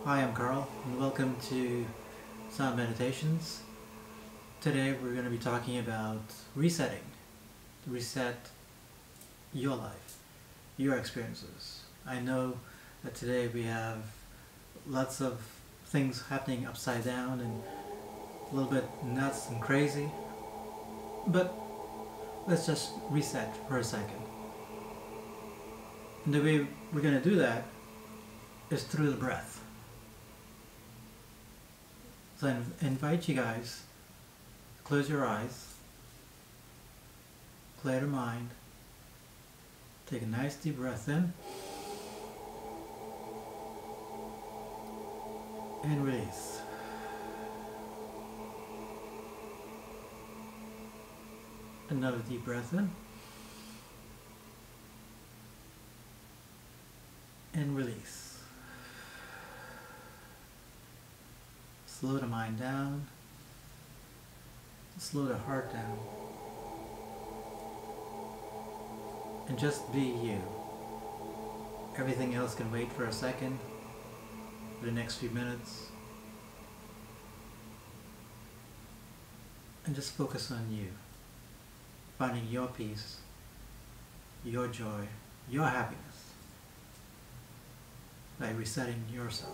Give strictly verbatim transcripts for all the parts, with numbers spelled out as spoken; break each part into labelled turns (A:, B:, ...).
A: Hi, I'm Carl, and welcome to Sound Meditations. Today we're going to be talking about resetting. Reset your life, your experiences. I know that today we have lots of things happening upside down and a little bit nuts and crazy, but let's just reset for a second. And the way we're going to do that is through the breath. So I invite you guys to close your eyes, clear your mind, take a nice deep breath in, and release. Another deep breath in, and release. Slow the mind down, slow the heart down, and just be you. Everything else can wait for a second, for the next few minutes, and just focus on you, finding your peace, your joy, your happiness, by resetting yourself.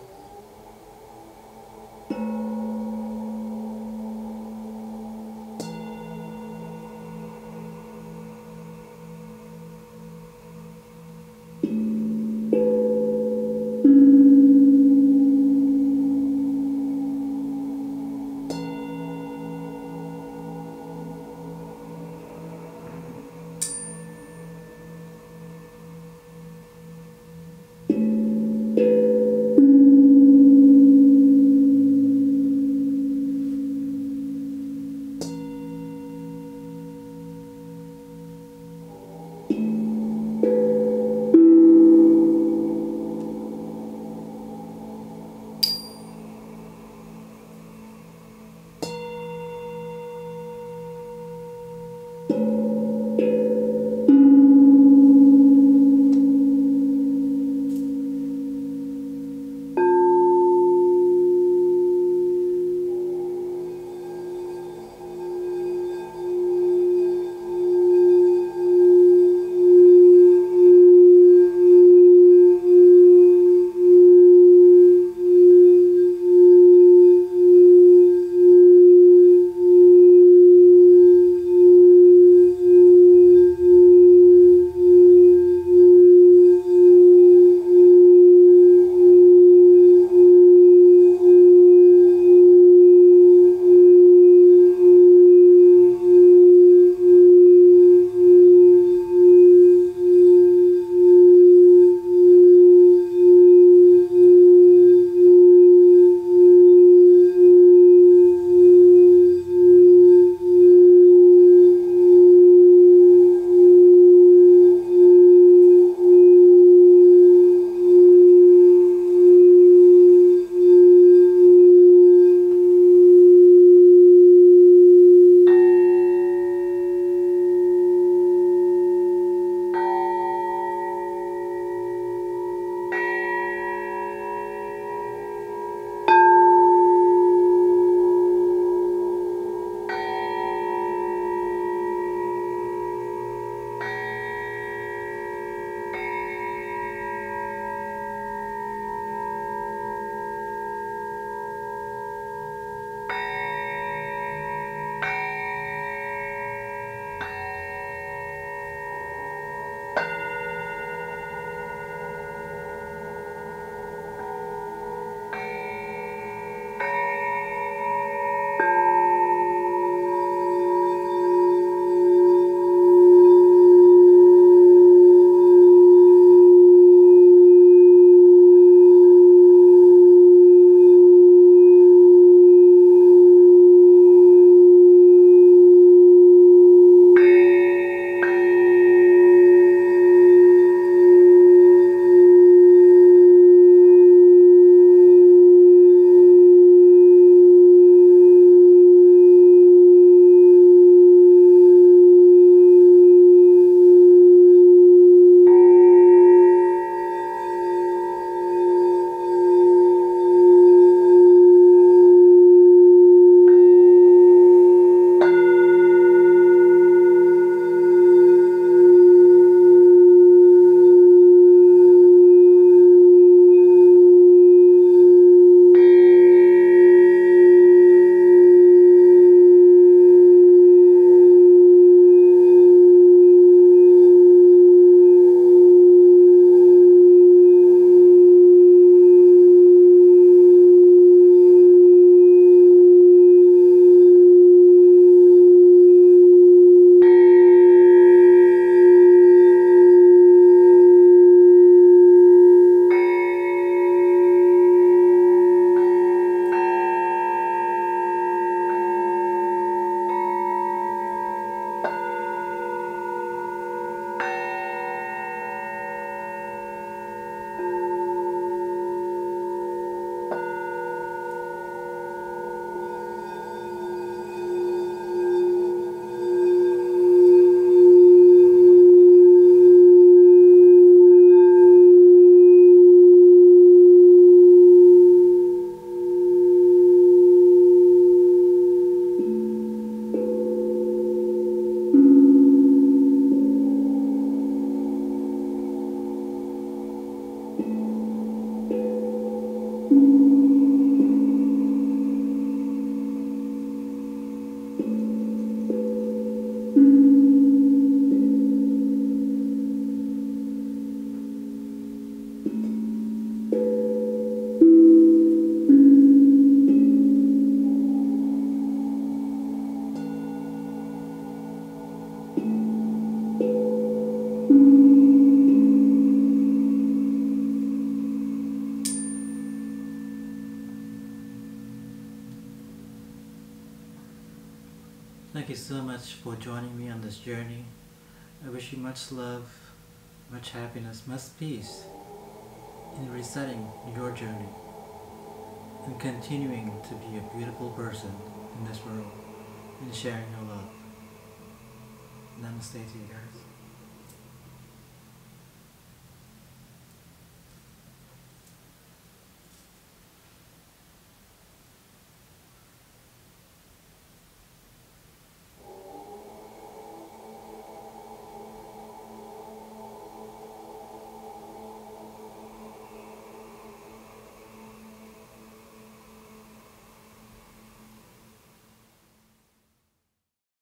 A: Thank you so much for joining me on this journey. I wish you much love, much happiness, much peace in resetting your journey and continuing to be a beautiful person in this world and sharing your love. Namaste to you guys.